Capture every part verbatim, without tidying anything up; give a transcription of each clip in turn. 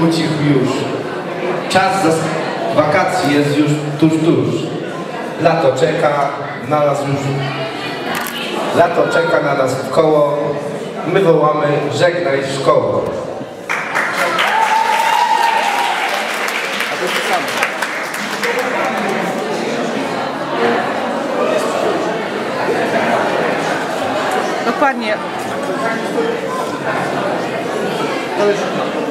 ucichł już. Czas wakacji jest już tuż, tuż. Lato czeka na nas już. Lato czeka na nas w koło. My wołamy: żegnaj szkoło. A to jest samo. Dokładnie. To już...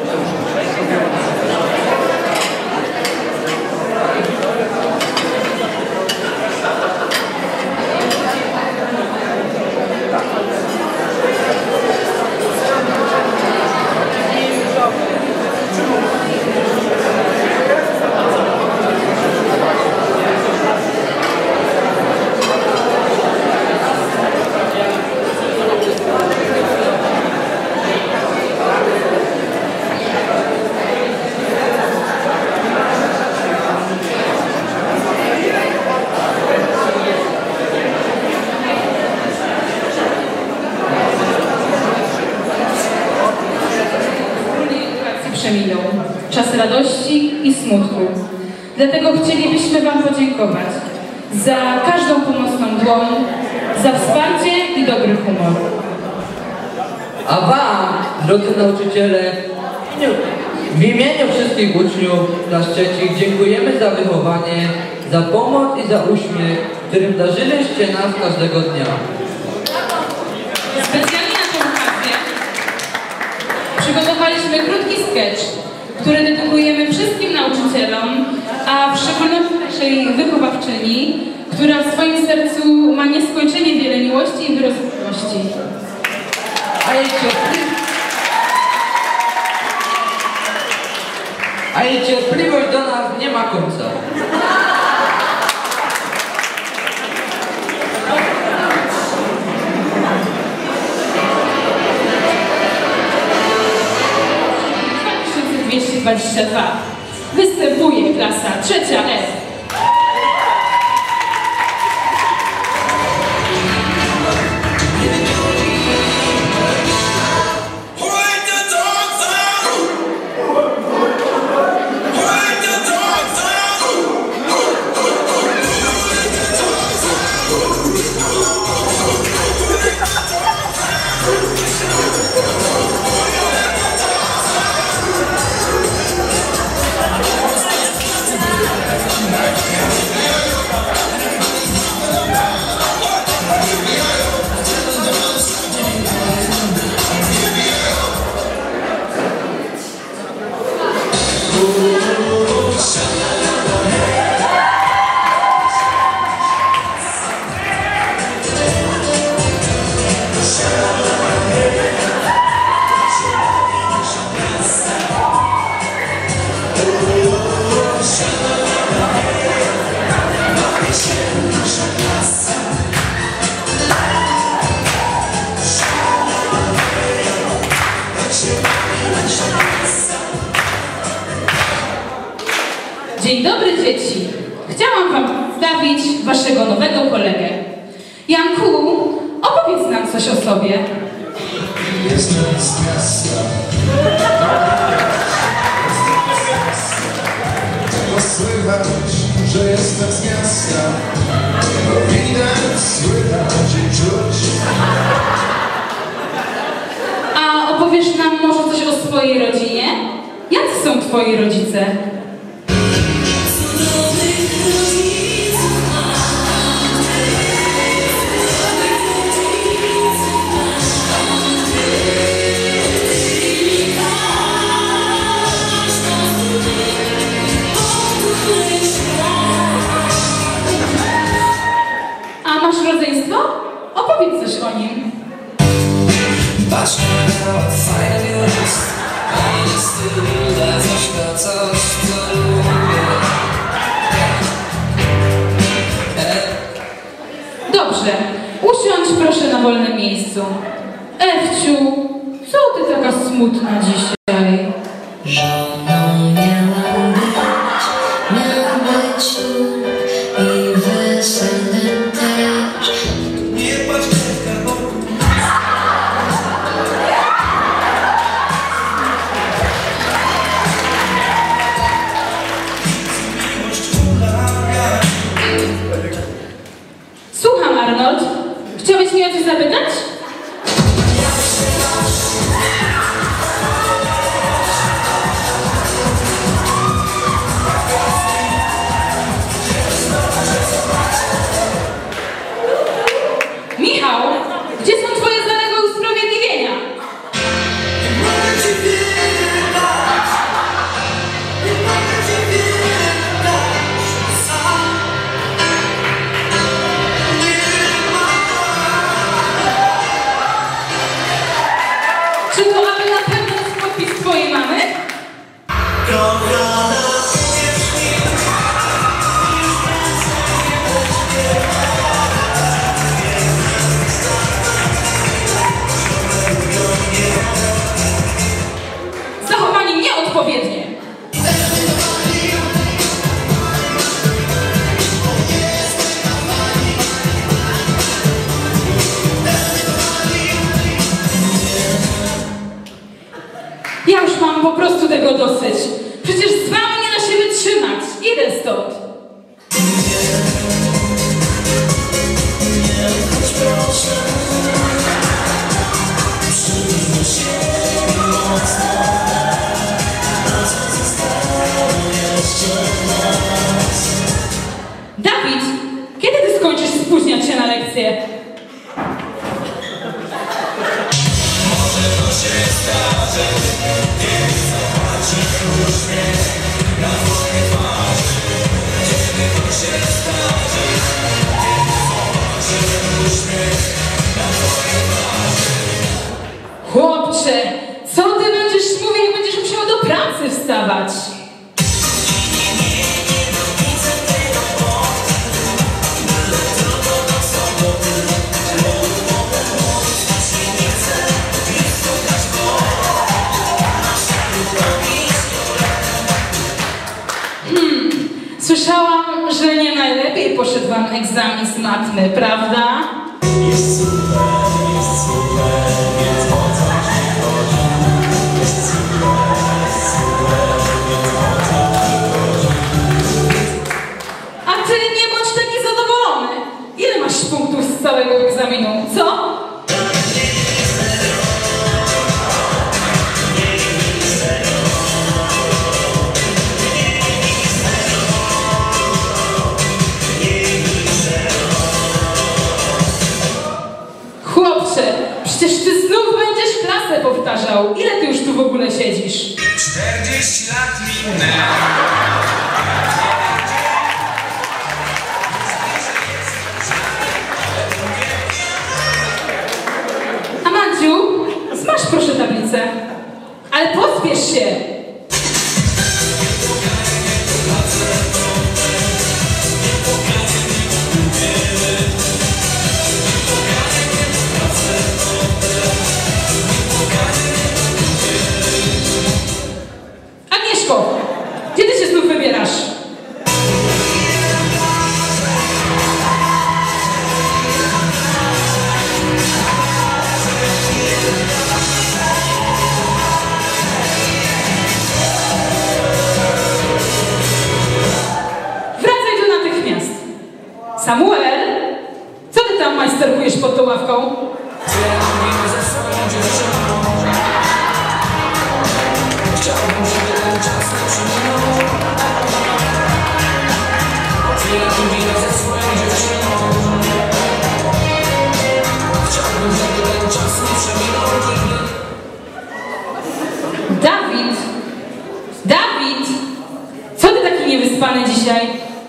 Przeminął czas radości i smutku. Dlatego chcielibyśmy Wam podziękować za każdą pomocną dłoń, za wsparcie i dobry humor. A Wam, drodzy nauczyciele, w imieniu wszystkich uczniów klas trzecich dziękujemy za wychowanie, za pomoc i za uśmiech, którym darzyliście nas każdego dnia. Specjalnie na tę okazję przygotowaliśmy krótki sketch, który dedykujemy wszystkim nauczycielom, a w szczególności naszej wychowawczyni, która w swoim sercu ma nieskończenie wiele miłości i wyrozumiałości. A jej cierpliwość, a jej cierpliwość do nas nie ma końca. dwa tysiące dwieście dwadzieścia dwa. Występuje klasa trzecia F. Dzień dobry, dzieci. Chciałam Wam przedstawić Waszego nowego kolegę. Janku, opowiedz nam coś o sobie. Jestem z miasta. Tego słychać, że jestem z miasta. Bo widać, słychać i czuć. A opowiesz nam może coś o swojej rodzinie? Jacy są Twoi rodzice? A masz rodzeństwo? Opowiedz coś o nim. Patrz na fajny jest, a jest tyle, coś to coś, co lubię. Dobrze, usiądź proszę na wolnym miejscu. Ewciu, co ty taka smutna dzisiaj? Żoną miałam być, miał być ślub i wesele też. Nie patrz w karbonku. stąd! Dawid, kiedy ty skończysz spóźniać się na lekcję? Może to się zdarzy, kiedy zobaczysz uśmiech na mojej twarzy. Kiedy to się zdarzy, kiedy zobaczysz uśmiech na mojej twarzy. Chłopcze, co ty będziesz mówił, jak będziesz musiał do pracy wstawać? Słyszałam, że nie najlepiej poszedł wam egzamin z matmy, prawda? Jest super, jest super, więc po co ci chodzi? Jest super, jest super, więc po co ci chodzi? A ty nie bądź taki zadowolony. Ile masz punktów z całego egzaminu, co? Chłopcze, przecież ty znów będziesz klasę powtarzał. Ile ty już tu w ogóle siedzisz? czterdzieści lat minęło. Amandziu, zmasz proszę tablicę. Ale pospiesz się. Agnieszko, gdzie ty się znów wybierasz? Wracaj tu natychmiast. Samuel, co ty tam majsterkujesz pod tą ławką? Chciałbym, żeby ten czas nie przeminął. Otwieram winę ze swoją dziewczyną. Chciałbym, żeby ten czas nie przeminął. Dawid! Dawid! Co ty taki niewyspany dzisiaj?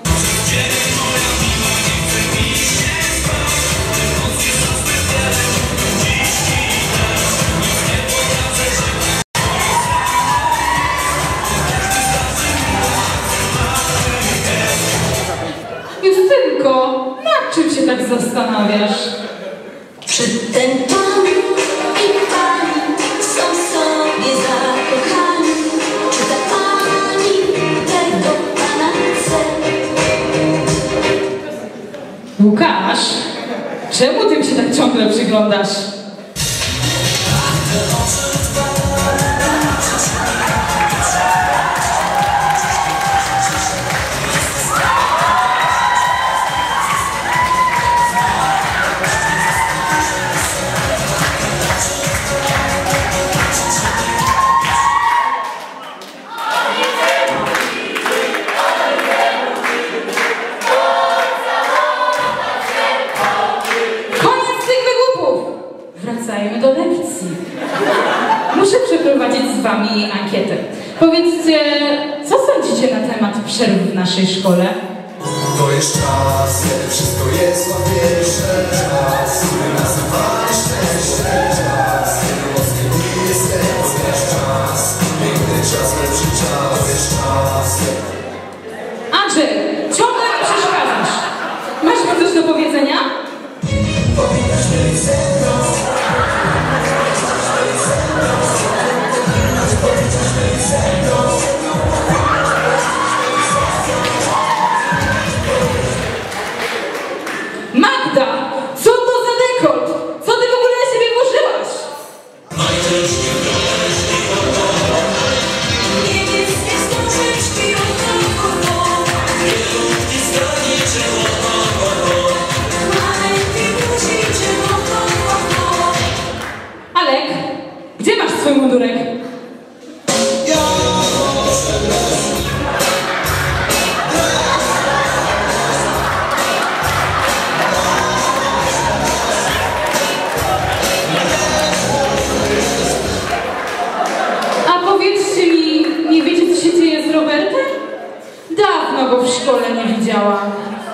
Justynko, nad czym się tak zastanawiasz? Czy ten pan i pani są sobie zakochani? Czy ta pani tego pana chce? Łukasz, czemu ty mi się tak ciągle przyglądasz? Wracajmy do lekcji. Muszę przeprowadzić z wami ankietę. Powiedzcie, co sądzicie na temat przerw w naszej szkole? To jest czas, kiedy wszystko jest łatwiejsze. Czas, który nazywamy szczęście. Czas, kiedy mocniej dni jest serce. Czas, piękny czas, lepszy czas. To jest czas. Andrzej, ciągle mi przeszkadzasz. Masz mi coś do powiedzenia? Powinnaś być ze mną. Powinnaś być ze mną. Magda, co to za dekolt? Co ty w ogóle na siebie włożyłaś? Niebieskie wstążeczki od alkoholu. swój mundurek. A powiedzcie mi, nie wiecie, co się dzieje z Robertem? Dawno go w szkole nie widziałam.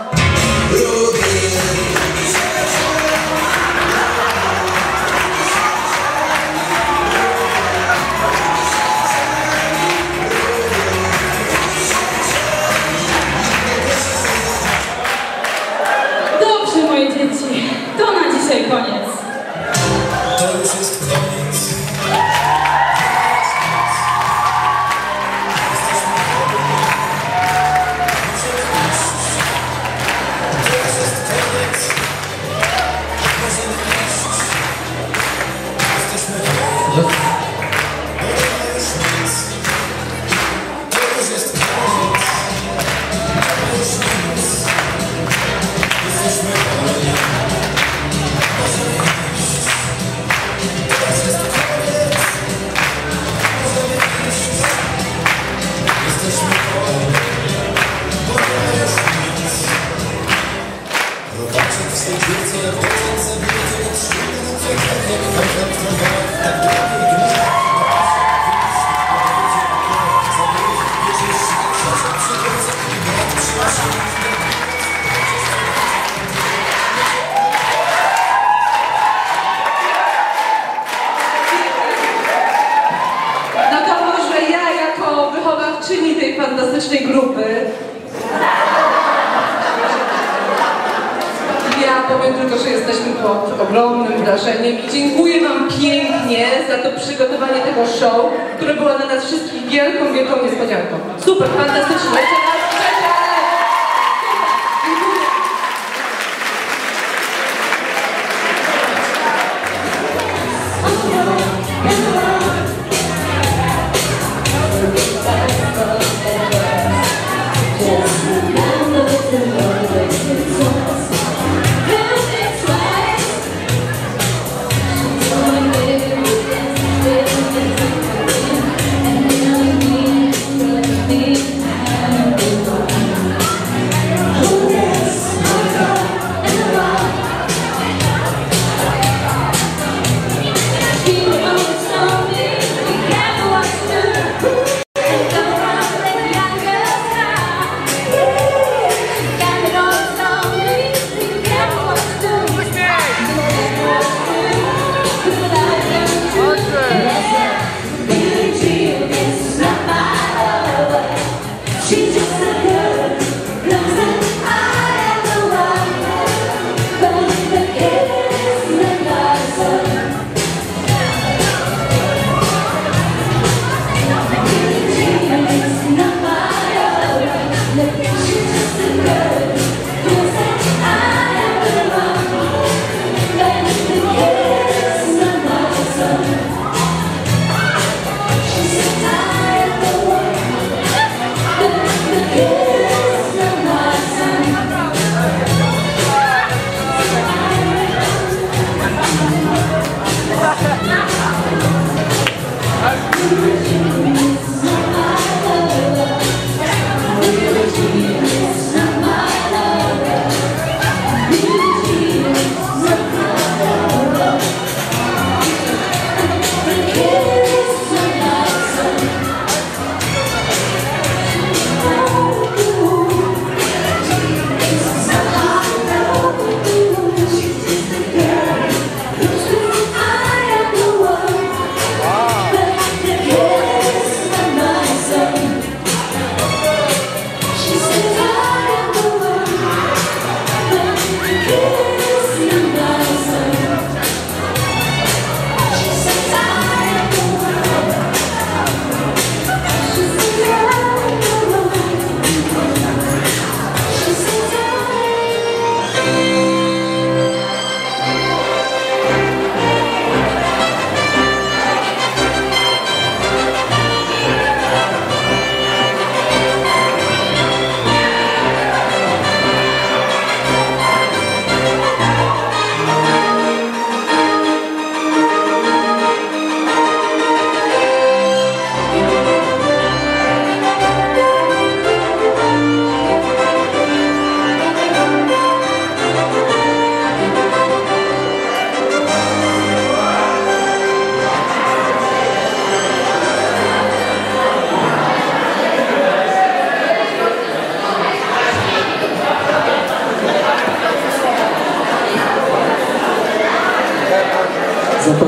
Dobrze, moje dzieci, to na dzisiaj koniec. To już jest koniec. No to może ja jako wychowawczyni tej fantastycznej grupy. Ja powiem tylko, że jesteśmy pod ogromnym wrażeniem i dziękuję wam pięknie za to przygotowanie tego show, które było dla nas wszystkich wielką, wielką niespodzianką. Super, fantastycznie. Jeszcze raz, Cześć! Dziękuję. And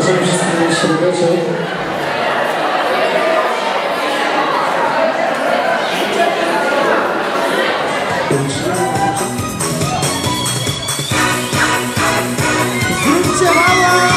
Zapraszam wszystkich na dzisiejszy wieczór. Zróbcie hałas!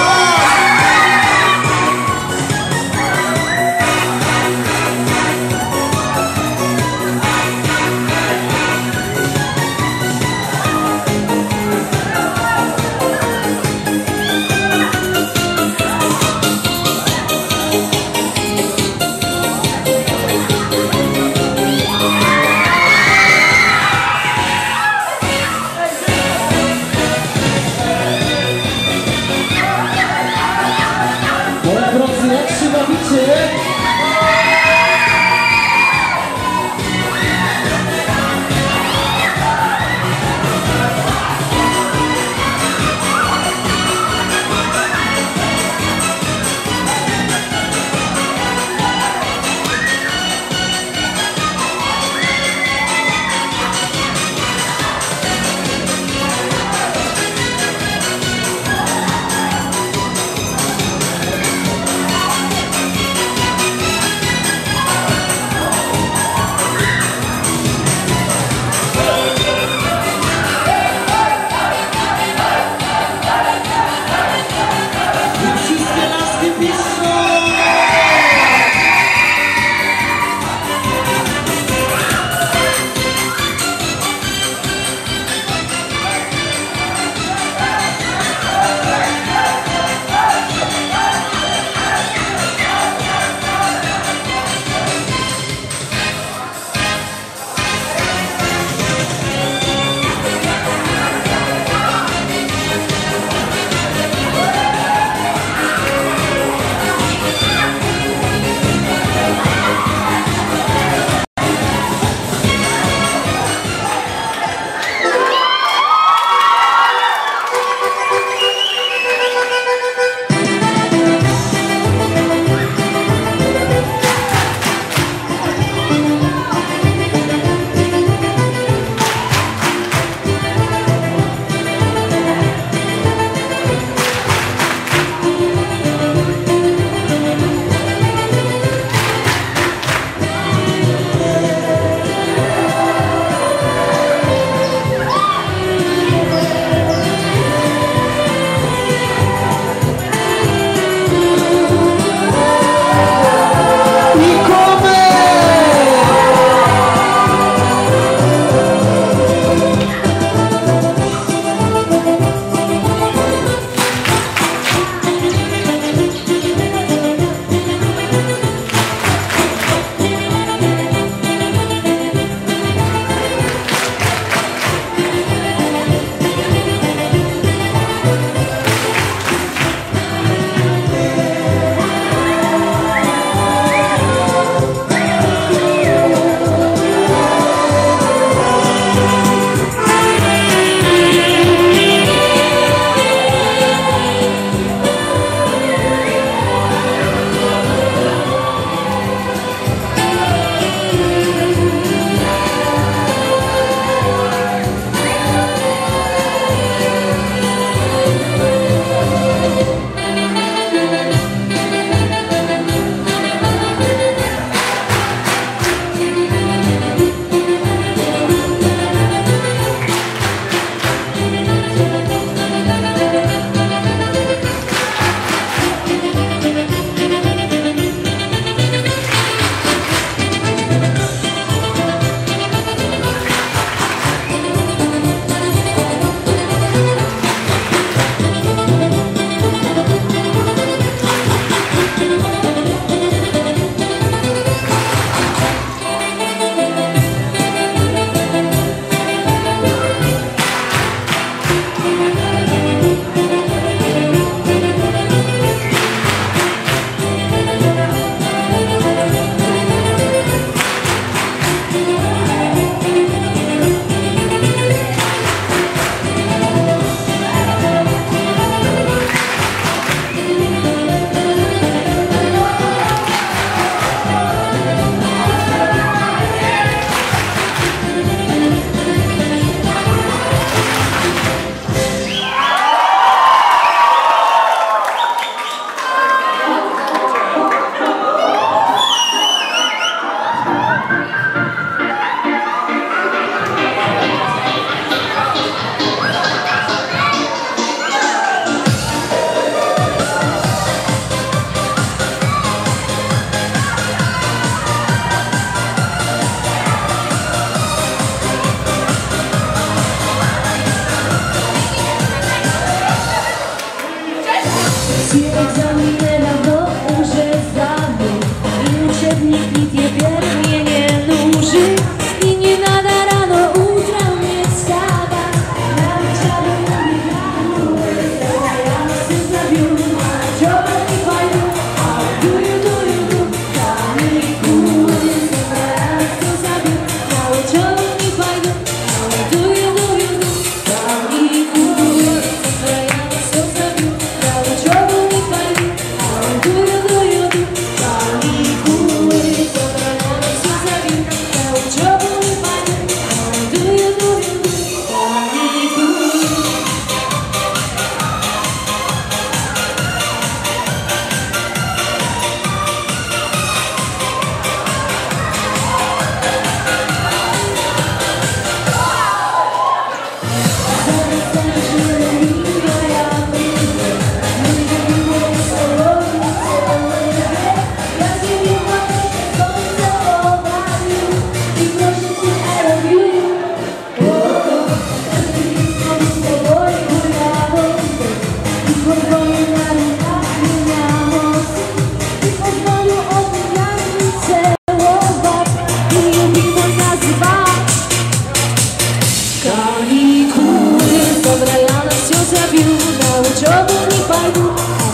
Kanikuły zabrania nas Józefiu na uczobu i parku.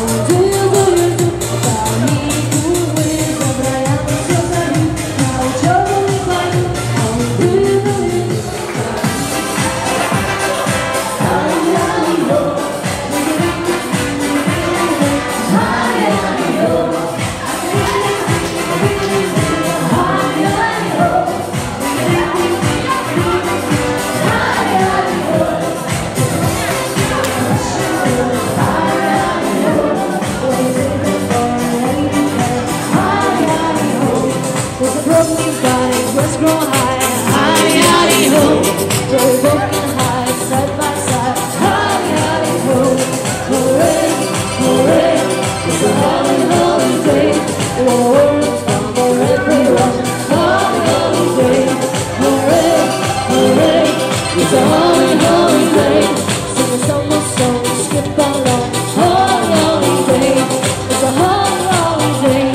Kanikuły zabrania nas Józefiu na uczobu i parku. Let's grow high, high, high, ho. We're broken high, side by side, high, high, ho. Hooray, hooray, it's a holy, holy day. Whoa, it's fun for everyone. Holy, holy day. Hooray, hooray, it's a holy, holy day. Sing a summer song, skip along. Holy, holy day. It's a holy, holy day.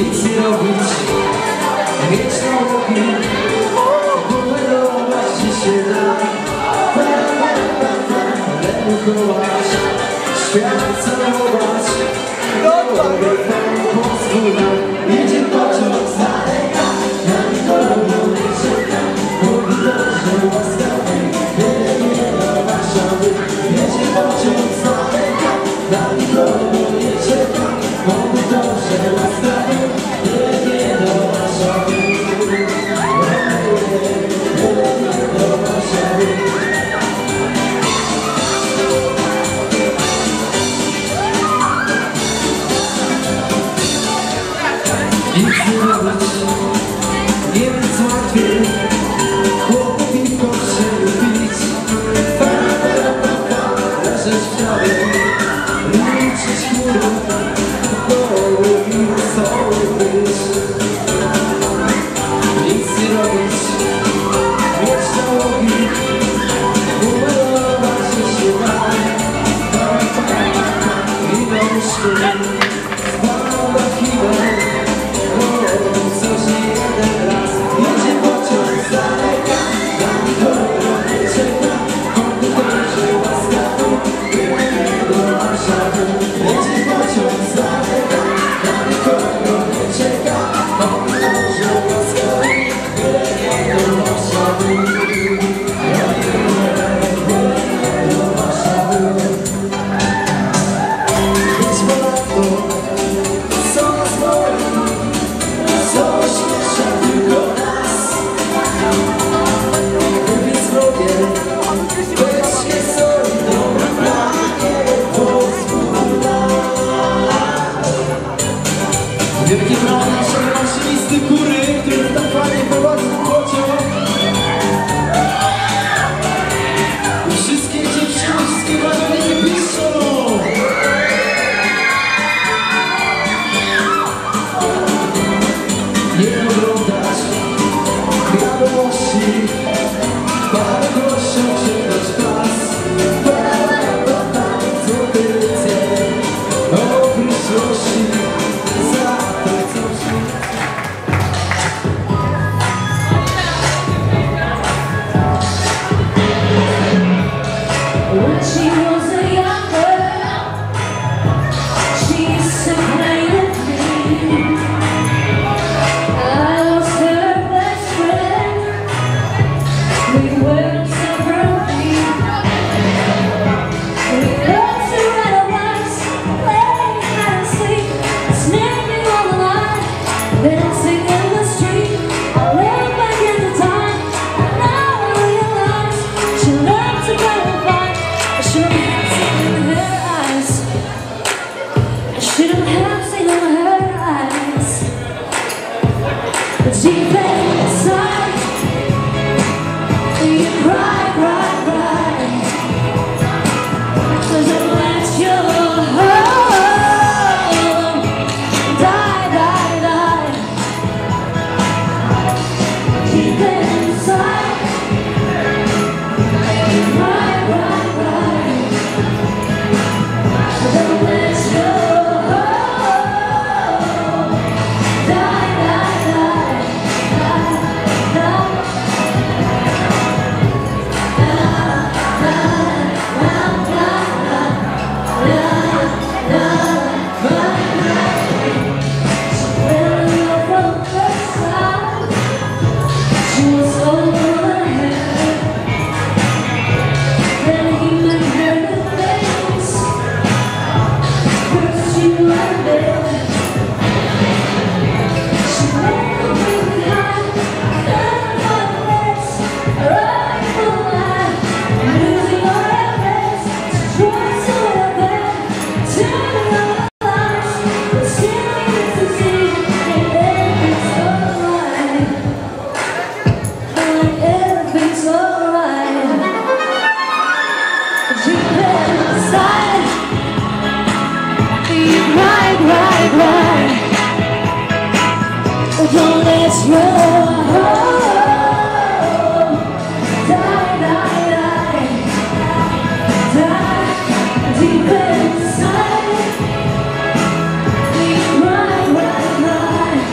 nic nie robić, mieć nauki, budować ci się da. Lemukować, świat całować, mogę temu pozwólać. Jedzie pociąg z daleka, na nikogo nie czeka, mówi dobrze łaskawy, byle nie do Warszawy. Jedzie pociąg z daleka, na nikogo nie czeka, mówi dobrze łaskawy, byle nie do Warszawy. Byle nie do Warszawy. Nic nie robić, nie więc łatwiej, chłopów i potrzeby pić. Leżeć w trawie, liczyć chmury, doły i wesoły być. Nic nie robić, mieć nałogi, umalować się ma. I do szkoły, spał na chwilę. Coś nie jeden raz, jedzie pociąg z daleka, na nikogo nie czeka, mówi dobrze łaskawy, byle nie do Warszawy. Jedzie pociąg z daleka, na nikogo nie czeka, mówi dobrze łaskawy, byle nie do Warszawy. Byle nie do Warszawy. Idź ponadto, co nas boli, co śmiesza tylko nas. Wypić sobie, weź się soli, dobra planie pozwól. Wielkie brawa naszej maszynisty góry, który tak fajnie prowadzi pociąg. I wszystkie dziewczyny, wszystkie bawełny piszą. Nie oglądać wiadomości, parę groszy czekać pas. Co tyce o przyszłości, za to coś. When she was a young girl, she used to play with me. I lost her best friend. We were separately. We learned to ride our bikes, play hide and seek, sneaking on the line, dancing in the street. I look back at the time, and now I realize she learned to play with fire. I should have seen in her eyes. I should have seen in her eyes. But deep inside, you cry, cry, cry. So don't let your heart die, die, die. Deep inside, you cry, cry, cry. So don't let your heart die, die, die. Don't let your heart die, die, die, die deep inside. You cry, cry, cry.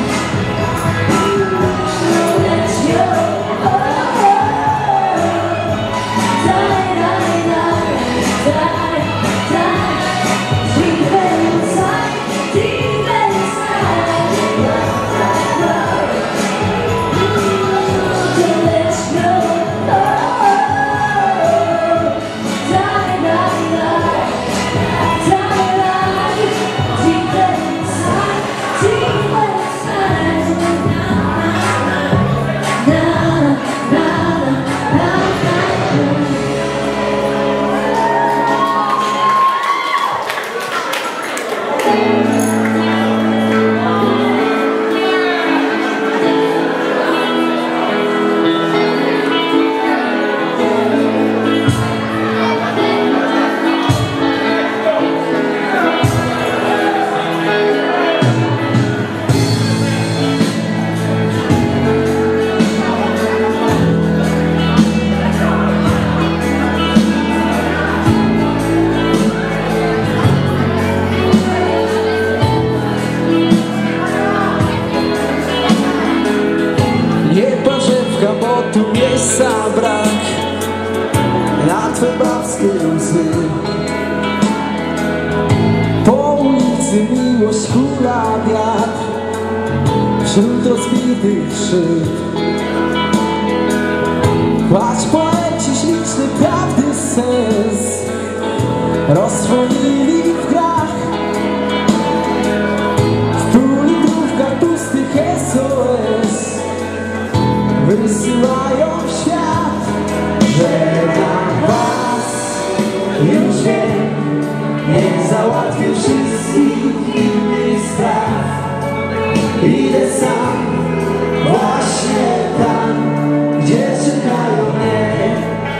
miejsca brak na twe babskie łzy. Po ulicy miłość hula wiatr wśród rozbitych szyb. Płacz poeci śliczny, prawdy sens rozsłonili w grach. W półlitrówkach pustych S O S wysyłają w świat. Żegnam was, już wiem, nie załatwię wszystkich innych spraw. Idę sam, właśnie tam, gdzie czekają mnie.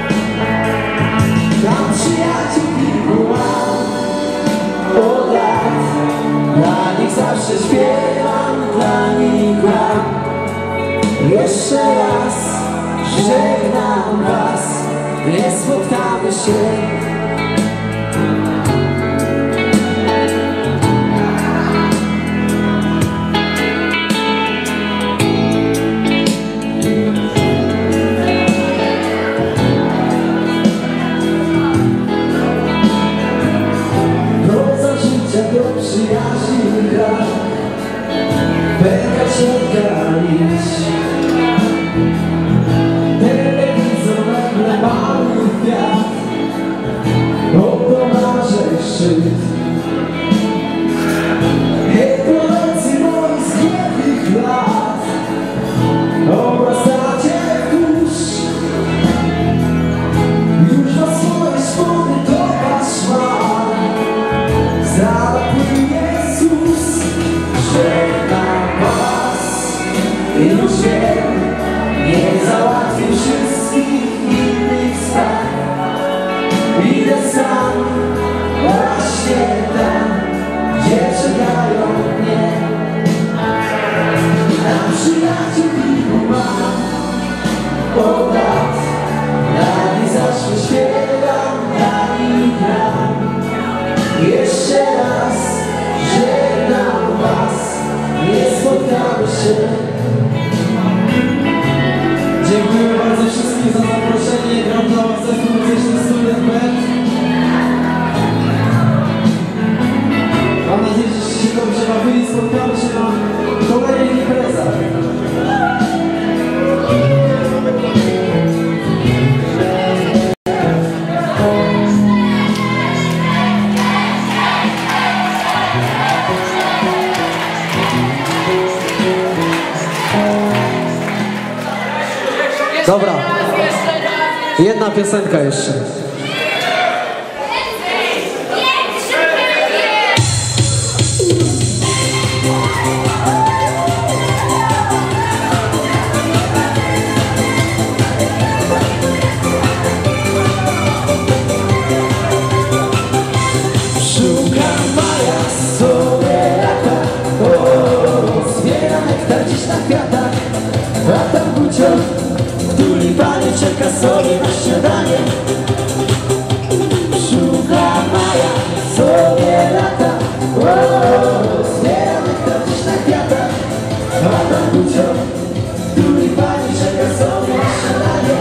Tam przyjaciół kilku mam od lat. Dla nich zawsze śpiewam, dla nich gram. Jeszcze raz żegnam was, nie spotkamy się. Do przyjaźni gra, pęka środka liść. Telewizor nagle mały kwiat, opomarzaj szczyt. Niekolecy moich zgniewnych lat obrastacie kurz. Już na swoje szpony do was szła. Zapój Jezus, żegnam was. Już wiem, nie załatwię wszystkich innych spraw. Idę sam, właśnie tam, gdzie czekają mnie. Tam przyjaciół kilku mam od lat. Dla nich zawsze śpiewam, dla nich gram. Jeszcze raz żegnam was, nie spotkamy się. Dziękuję bardzo wszystkim za zaproszenie. Gram dla was zespół muzyczny Student Band. Mam nadzieję, że się dobrze bawili. Spotkamy się na kolejnych imprezach. Dobra, jedna piosenka jeszcze. Szukam maja, sobie lata, o, zbieram nektar dziś na kwiatach, a tam bucior tulipanie czeka sobie na śniadanie. Szuka maja, sobie lata, o, zbieram nektar dziś na kwiatach, a tam bucior tulipanie czeka sobie na śniadanie.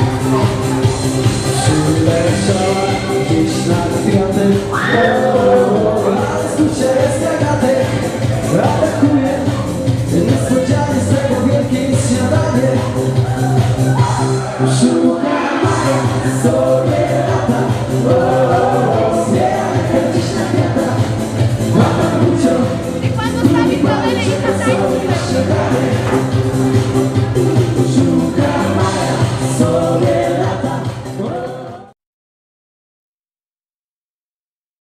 Przyleciała gdzieś nad kwiatem, o, a z bucia jest gagatek. Atakuje niespodzianie z tego wielkie śniadanie. Szuka maja,